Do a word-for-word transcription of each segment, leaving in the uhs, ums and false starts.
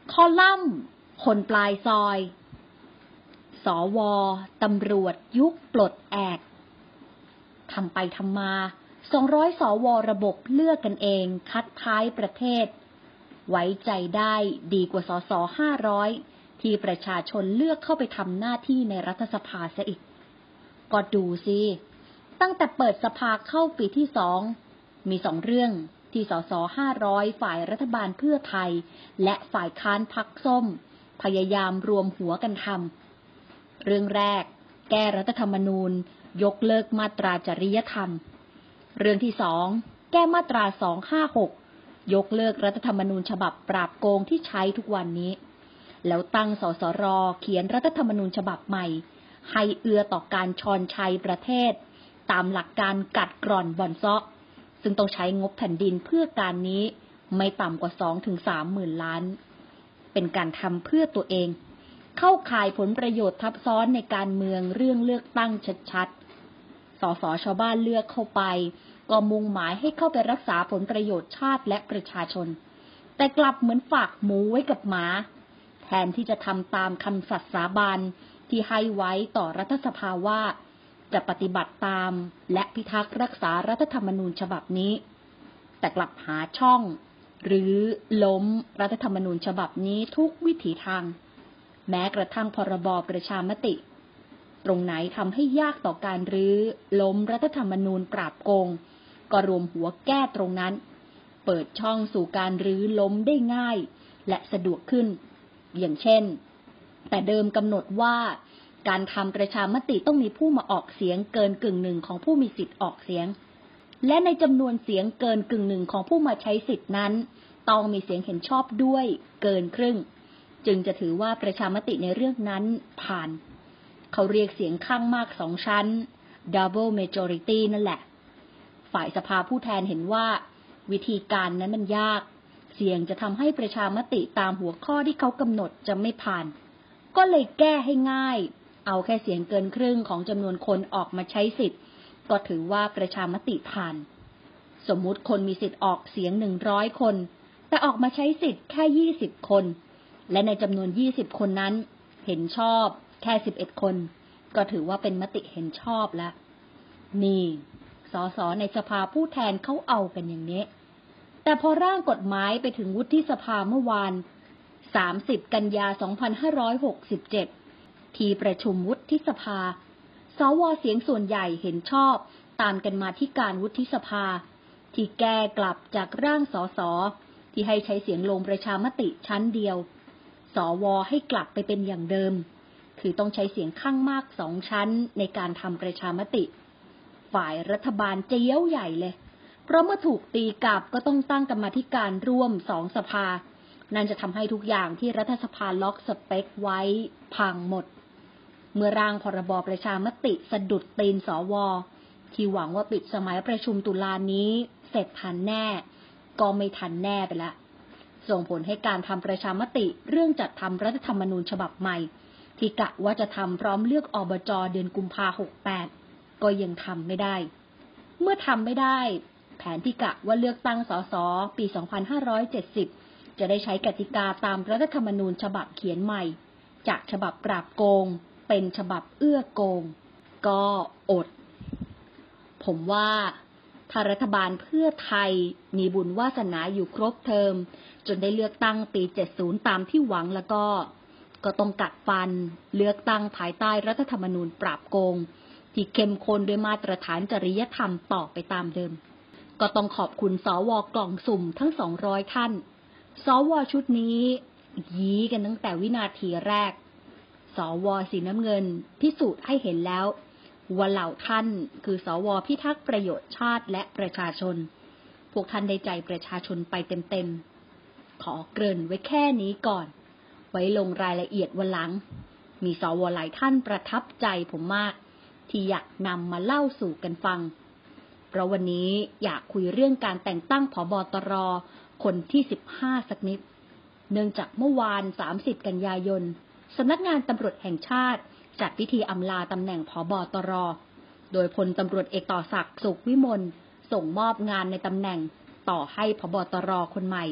คอลัมน์คนปลายซอยสวตำรวจยุคปลดแอกทำไปทำมาสองร้อยสวระบบเลือกกันเองคัดท้ายประเทศไว้ใจได้ดีกว่าสสห้าร้อยที่ประชาชนเลือกเข้าไปทำหน้าที่ในรัฐสภาซะอีกก็ดูสิตั้งแต่เปิดสภาเข้าปีที่สองมีสองเรื่องที่สสห้าร้อยฝ่ายรัฐบาลเพื่อไทยและฝ่ายค้านพรรคส้มพยายามรวมหัวกันทำเรื่องแรกแก้รัฐธรรมนูญยกเลิกมาตราจริยธรรมเรื่องที่สองแก้มาตราสองร้อยห้าสิบหกยกเลิกรัฐธรรมนูญฉบับปราบโกงที่ใช้ทุกวันนี้แล้วตั้งสสรเขียนรัฐธรรมนูญฉบับใหม่ให้เอื้อต่อการชอนชัยประเทศตามหลักการกัดกร่อนบ่อนเซาะซึ่งต้องใช้งบแผ่นดินเพื่อการนี้ไม่ต่ำกว่า สองถึงสาม หมื่นล้านเป็นการทำเพื่อตัวเองเข้าข่ายผลประโยชน์ทับซ้อนในการเมืองเรื่องเลือกตั้งชัดๆสสชาวบ้านเลือกเข้าไปก็มุ่งหมายให้เข้าไปรักษาผลประโยชน์ชาติและประชาชนแต่กลับเหมือนฝากหมูไว้กับหมาแทนที่จะทำตามคำสัตย์สาบานที่ให้ไว้ต่อรัฐสภาว่าจะปฏิบัติตามและพิทักษ์รักษารัฐธรรมนูญฉบับนี้แต่กลับหาช่องหรือล้มรัฐธรรมนูญฉบับนี้ทุกวิถีทางแม้กระทั่งพรบประชามติตรงไหนทำให้ยากต่อการรื้อล้มรัฐธรรมนูญปราบโกงก็รวมหัวแก้ตรงนั้นเปิดช่องสู่การรื้อล้มได้ง่ายและสะดวกขึ้นอย่างเช่นแต่เดิมกำหนดว่าการทำประชามติต้องมีผู้มาออกเสียงเกินกึ่งหนึ่งของผู้มีสิทธิ์ออกเสียงและในจำนวนเสียงเกินกึ่งหนึ่งของผู้มาใช้สิทธินั้นต้องมีเสียงเห็นชอบด้วยเกินครึ่งจึงจะถือว่าประชามติในเรื่องนั้นผ่านเขาเรียกเสียงข้างมากสองชั้น double majority นั่นแหละฝ่ายสภาผู้แทนเห็นว่าวิธีการนั้นมันยากเสี่ยงจะทำให้ประชามติตามหัวข้อที่เขากำหนดจะไม่ผ่านก็เลยแก้ให้ง่ายเอาแค่เสียงเกินครึ่งของจำนวนคนออกมาใช้สิทธิ์ก็ถือว่าประชามติผ่านสมมุติคนมีสิทธิ์ออกเสียงหนึ่งร้อยคนแต่ออกมาใช้สิทธิ์แค่ยี่สิบคนและในจำนวนยี่สิบคนนั้นเห็นชอบแค่สิบเอ็ดคนก็ถือว่าเป็นมติเห็นชอบแล้วนี่สสในสภาผู้แทนเขาเอากันอย่างนี้แต่พอร่างกฎหมายไปถึงวุฒิสภาเมื่อวานสามสิบกันยายนสองพันห้าร้อยหกสิบเจ็ดที่ประชุมวุฒิสภาสวเสียงส่วนใหญ่เห็นชอบตามกันมาที่การวุฒิสภาที่แก้กลับจากร่างสสที่ให้ใช้เสียงลงประชามติชั้นเดียวสวให้กลับไปเป็นอย่างเดิมคือต้องใช้เสียงข้างมากสองชั้นในการทำประชามติฝ่ายรัฐบาลเจี้ยวใหญ่เลยเพราะเมื่อถูกตีกลับก็ต้องตั้งกรรมาธิการร่วมสองสภานั่นจะทำให้ทุกอย่างที่รัฐสภาล็อกสเปคไว้พังหมดเมื่อร่างพรบประชามติสะดุดตีนสวที่หวังว่าปิดสมัยประชุมตุลานี้เสร็จทันแน่ก็ไม่ทันแน่ไปละส่งผลให้การทำประชามติเรื่องจัดทำรัฐธรรมนูญฉบับใหม่ที่กะว่าจะทำพร้อมเลือกอบจ.เดือนกุมภาพันธ์หกสิบแปดก็ยังทำไม่ได้เมื่อทำไม่ได้แผนที่กะว่าเลือกตั้งสสปีสองพันห้าร้อยเจ็ดสิบจะได้ใช้กติกาตามรัฐธรรมนูญฉบับเขียนใหม่จากฉบับปราบโกงเป็นฉบับเอื้อโกงก็อดผมว่าถ้ารัฐบาลเพื่อไทยมีบุญวาสนาอยู่ครบเทอมจนได้เลือกตั้งปีเจ็ดสิบตามที่หวังแล้วก็ก็ต้องกัดฟันเลือกตั้งภายใต้รัฐธรรมนูญปราบโกงที่เข้มข้นด้วยมาตรฐานจริยธรรมต่อไปตามเดิมก็ต้องขอบคุณสวกล่องสุ่มทั้งสองร้อยท่านสวชุดนี้ยี้กันตั้งแต่วินาทีแรกสวสีน้ำเงินพิสูจน์ให้เห็นแล้วว่าเหล่าท่านคือสวพิทักษ์ประโยชน์ชาติและประชาชนพวกท่านได้ใจประชาชนไปเต็มๆขอเกริ่นไว้แค่นี้ก่อนไว้ลงรายละเอียดวันหลังมีสวหลายท่านประทับใจผมมากที่อยากนำมาเล่าสู่กันฟังเพราะวันนี้อยากคุยเรื่องการแต่งตั้งผบตรคนที่สิบห้าสักนิดเนื่องจากเมื่อวานสามสิบกันยายนสำนักงานตำรวจแห่งชาติจัดพิธีอำลาตำแหน่งผบตรโดยพลตำรวจเอกต่อศักดิ์สุขวิมลส่งมอบงานในตำแหน่งต่อให้ผบตรคนใหม่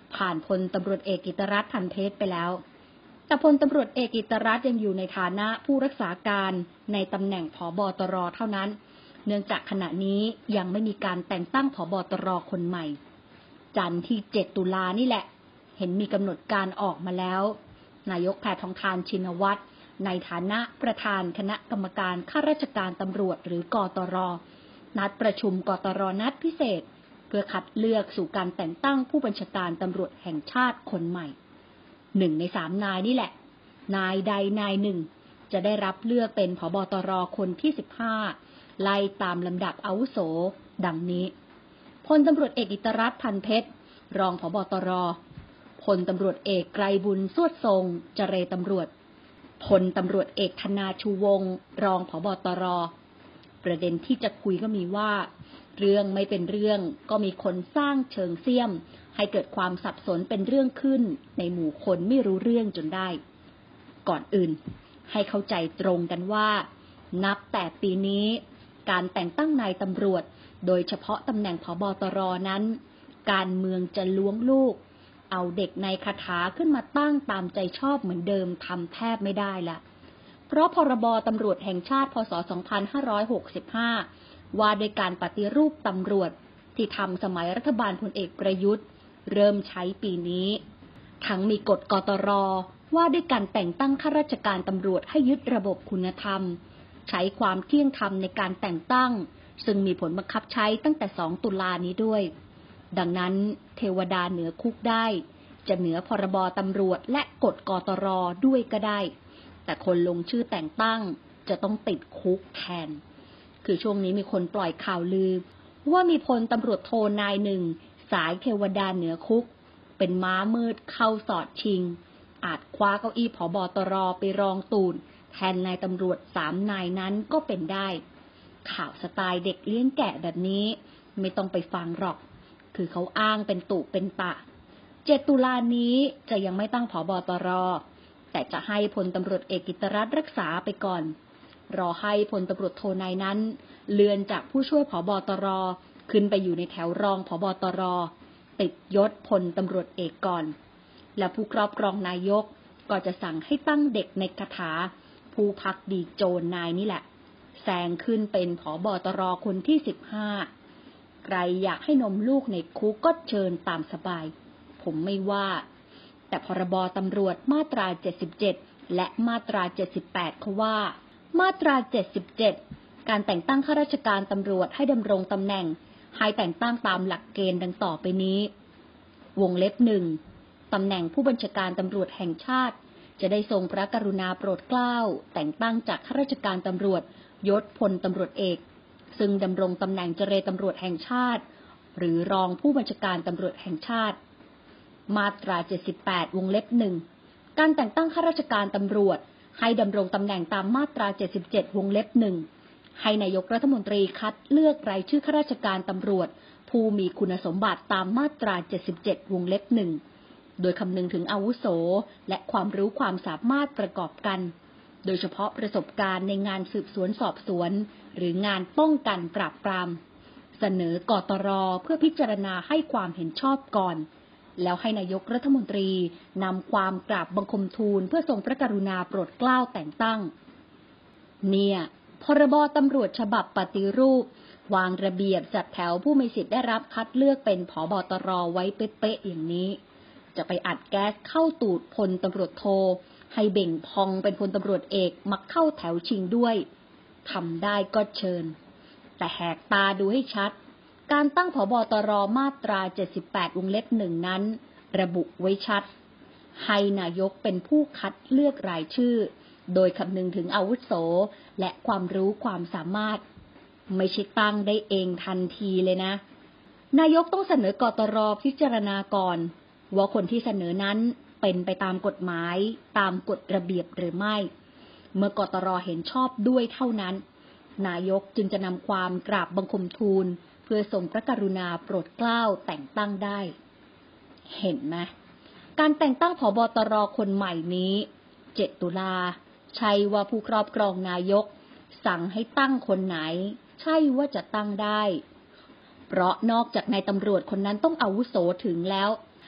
ผ่านพลตำรวจเอกกิตรัตน์ พันเพชรไปแล้วแต่พลตำรวจเอกกิตรัตน์ยังอยู่ในฐานะผู้รักษาการในตำแหน่งผบ.ตร.เท่านั้นเนื่องจากขณะนี้ยังไม่มีการแต่งตั้งผบ.ตร.คนใหม่จันทร์ที่เจ็ดตุลานี่แหละเห็นมีกำหนดการออกมาแล้วนายกแพทองธารชินวัตรในฐานะประธานคณะกรรมการข้าราชการตำรวจหรือกตร.นัดประชุมกตร.นัดพิเศษเพื่อคัดเลือกสู่การแต่งตั้งผู้บัญชาการตำรวจแห่งชาติคนใหม่หนึ่งในสามนายนี่แหละนายใดนายหนึ่งจะได้รับเลือกเป็นผบ.ตร.คนที่สิบห้าไล่ตามลำดับอาวุโสดังนี้พลตำรวจเอกอิตรัตน์ พันเพชรรองผบ.ตร.พลตำรวจเอกไกรบุญสวดทรงเจรตำรวจพลตำรวจเอกธนาชูวงศ์รองผบ.ตร.ประเด็นที่จะคุยก็มีว่าเรื่องไม่เป็นเรื่องก็มีคนสร้างเชิงเสี้ยมให้เกิดความสับสนเป็นเรื่องขึ้นในหมู่คนไม่รู้เรื่องจนได้ก่อนอื่นให้เข้าใจตรงกันว่านับแต่ปีนี้การแต่งตั้งนายตำรวจโดยเฉพาะตำแหน่งผบ.ตร.นั้นการเมืองจะล้วงลูกเอาเด็กในคาถาขึ้นมาตั้งตามใจชอบเหมือนเดิมทำแทบไม่ได้ละเพราะพรบ.ตำรวจแห่งชาติพ.ศ. สองพันห้าร้อยหกสิบห้าว่าด้วยการปฏิรูปตำรวจที่ทำสมัยรัฐบาลพลเอกประยุทธ์เริ่มใช้ปีนี้ทั้งมีกฎกตร.ว่าด้วยการแต่งตั้งข้าราชการตำรวจให้ยึดระบบคุณธรรมใช้ความเที่ยงธรรมในการแต่งตั้งซึ่งมีผลบังคับใช้ตั้งแต่สองตุลานี้ด้วยดังนั้นเทวดาเหนือคุกได้จะเหนือพรบ.ตำรวจและกฎกตร.ด้วยก็ได้แต่คนลงชื่อแต่งตั้งจะต้องติดคุกแทนคือช่วงนี้มีคนปล่อยข่าวลือว่ามีพลตำรวจโทนายหนึ่งสายเทวดาเหนือคุกเป็นม้ามืดเข้าสอดชิงอาจคว้าเก้าอี้ผบ.ตร.ไปรองตูนแทนนายตำรวจสามนายนั้นก็เป็นได้ข่าวสไตล์เด็กเลี้ยงแกะแบบนี้ไม่ต้องไปฟังหรอกคือเขาอ้างเป็นตุเป็นตะเจ็ดตุลานี้จะยังไม่ตั้งผบ.ตร.แต่จะให้พลตำรวจเอกกิตรัตน์รักษาไปก่อนรอให้พลตำรวจโทนายนั้นเลื่อนจากผู้ช่วยผบ.ตร.ขึ้นไปอยู่ในแถวรองผบ.ตร.ติดยศพลตำรวจเอกก่อนและผู้ครอบครองนายกก็จะสั่งให้ตั้งเด็กในคาถาผู้พักดีโจรนายนี่แหละแซงขึ้นเป็นผบ.ตร.คนที่สิบห้าใครอยากให้นมลูกในคุกก็เชิญตามสบายผมไม่ว่าแต่พรบ.ตำรวจมาตราเจ็ดสิบเจ็ดและมาตราเจ็ดสิบแปดเขาว่ามาตราเจ็ดสิบเจ็ดการแต่งตั้งข้าราชการตำรวจให้ดำรงตำแหน่งให้แต่งตั้งตามหลักเกณฑ์ดังต่อไปนี้วงเล็บหนึ่งตำแหน่งผู้บัญชาการตำรวจแห่งชาติจะได้ทรงพระกรุณาโปรดเกล้าแต่งตั้งจากข้าราชการตำรวจยศพลตำรวจเอกซึ่งดำรงตำแหน่งเจรตำรวจแห่งชาติหรือรองผู้บัญชาการตำรวจแห่งชาติมาตราเจ็ดสิบแปดวงเล็บหนึ่งการแต่งตั้งข้าราชการตำรวจให้ดำรงตำแหน่งตามมาตราเจ็ดสิบเจ็ดวงเล็บหนึ่งให้นายกรัฐมนตรีคัดเลือกรายชื่อข้าราชการตำรวจผู้มีคุณสมบัติตามมาตราเจ็ดสิบเจ็ดวงเล็บหนึ่งโดยคำนึงถึงอาวุโสและความรู้ความสามารถประกอบกันโดยเฉพาะประสบการณ์ในงานสืบสวนสอบสวนหรืองานป้องกันปราบปรามเสนอกตร.เพื่อพิจารณาให้ความเห็นชอบก่อนแล้วให้นายกรัฐมนตรีนำความกราบบังคมทูลเพื่อทรงพระกรุณาโปรดเกล้าแต่งตั้งเนี่ยพรบ.ตำรวจฉบับปฏิรูปวางระเบียบจัดแถวผู้มีสิทธิ์ได้รับคัดเลือกเป็นผบ.ตร.ไว้เป๊ะๆอย่างนี้จะไปอัดแก๊สเข้าตูดพลตำรวจโทให้เบ่งพองเป็นพลตำรวจเอกมาเข้าแถวชิงด้วยทำได้ก็เชิญแต่แหกตาดูให้ชัดการตั้งผบ.ตร.มาตราเจ็ดสิบแปดวงเล็บหนึ่งนั้นระบุไว้ชัดให้นายกเป็นผู้คัดเลือกรายชื่อโดยคำนึงถึงอาวุโสและความรู้ความสามารถไม่ใช่ตั้งได้เองทันทีเลยนะนายกต้องเสนอกตร.พิจารณาก่อนว่าคนที่เสนอนั้นเป็นไปตามกฎหมายตามกฎระเบียบหรือไม่เมื่อกตร.เห็นชอบด้วยเท่านั้นนายกจึงจะนำความกราบบังคมทูลเพื่อทรงพระกรุณาโปรดเกล้าแต่งตั้งได้เห็นไหมการแต่งตั้งผบ.ตร.คนใหม่นี้เจ็ดตุลาใช่ว่าผู้ครอบครองนายกสั่งให้ตั้งคนไหนใช่ว่าจะตั้งได้เพราะนอกจากนายตำรวจคนนั้นต้องอาวุโสถึงแล้ว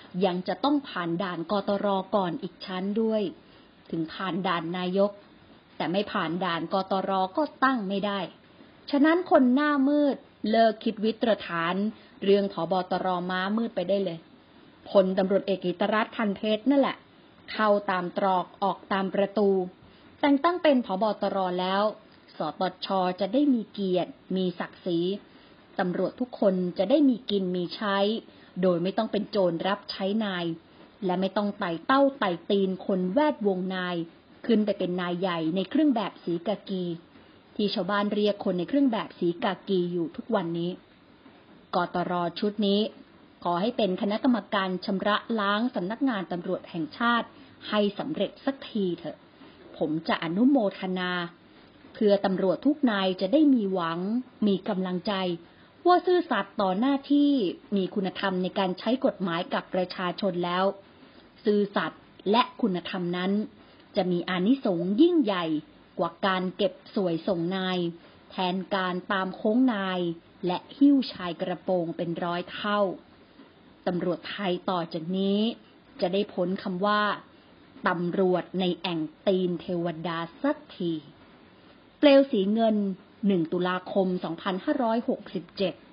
ยังจะต้องผ่านด่านกตร.ก่อนอีกชั้นด้วย ถึงผ่านด่านนายกแต่ไม่ผ่านด่านกตร.ก็ตั้งไม่ได้ฉะนั้นคนหน้ามืดเลิกคิดวิตรฐานเรื่องผบ.ตร.ม้ามืดไปได้เลยพลตำรวจเอกกิตรัตน์ ทันเพชรนั่นแหละเข้าตามตรอกออกตามประตูแต่งตั้งเป็นผบ.ตร.แล้วสตช.จะได้มีเกียรติมีศักดิ์ศรีตำรวจทุกคนจะได้มีกินมีใช้โดยไม่ต้องเป็นโจรรับใช้นายและไม่ต้องไต่เต้าไต่ตีนคนแวดวงนายขึ้นไปเป็นนายใหญ่ในเครื่องแบบสีกากีที่ชาวบ้านเรียกคนในเครื่องแบบสีกากีอยู่ทุกวันนี้กตร.ชุดนี้ขอให้เป็นคณะกรรมการชำระล้างสำนักงานตำรวจแห่งชาติให้สำเร็จสักทีเถอะผมจะอนุโมทนาเพื่อตำรวจทุกนายจะได้มีหวังมีกำลังใจว่าซื่อสัตย์ต่อหน้าที่มีคุณธรรมในการใช้กฎหมายกับประชาชนแล้วซื่อสัตย์และคุณธรรมนั้นจะมีอานิสงส์ยิ่งใหญ่กว่าการเก็บสวยส่งนายแทนการตามโค้งนายและหิ้วชายกระโปรงเป็นร้อยเท่าตำรวจไทยต่อจากนี้จะได้พ้นคำว่าตำรวจในแอ่งตีนเทวดาสักทีเปลวสีเงินหนึ่งตุลาคมสองพันห้าร้อยหกสิบเจ็ด